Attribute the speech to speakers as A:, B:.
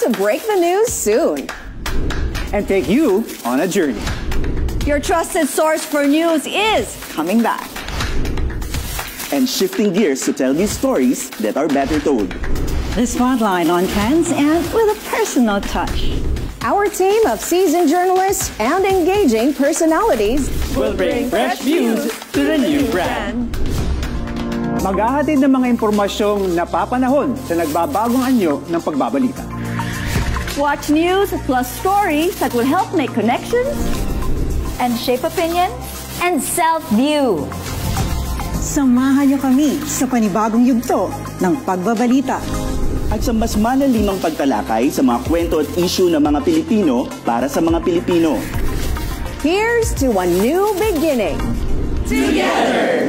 A: to break the news soon
B: and take you on a journey.
A: Your trusted source for news is coming back.
C: And shifting gears to tell you stories that are better told.
D: The spotlight on trends and with a personal touch.
A: Our team of seasoned journalists and engaging personalities
B: will bring fresh views to the new brand. Maghahatid ng mga impormasyong napapanahon sa nagbabagong anyo ng pagbabalita.
A: Watch news plus stories that will help make connections
E: and shape opinion and self-view.
D: Samahan niyo kami sa panibagong yugto ng pagbabalita.
C: At sa mas malalimang pagtalakay sa mga kwento at issue ng mga Pilipino para sa mga Pilipino.
A: Here's to a new beginning.
F: Together!